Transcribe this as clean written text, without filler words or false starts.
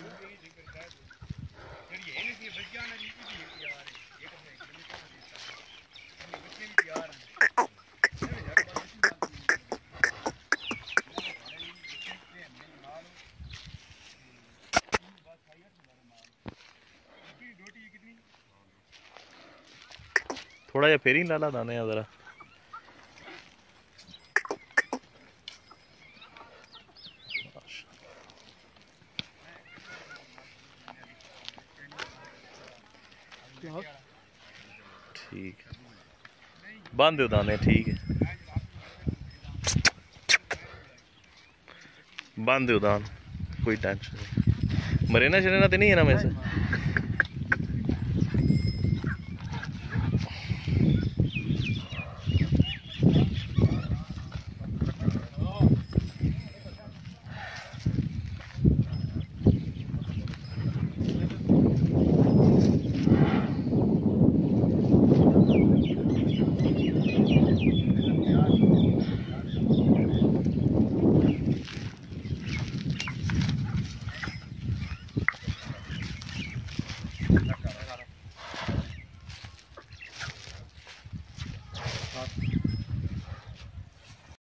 थोड़ा जा फेरी लाला दाने जरा। ठीक है, बांध दो दाने। ठीक है, बांध दो दान, कोई टेंशन नहीं। मरेना शरेना तो नहीं है ना में से?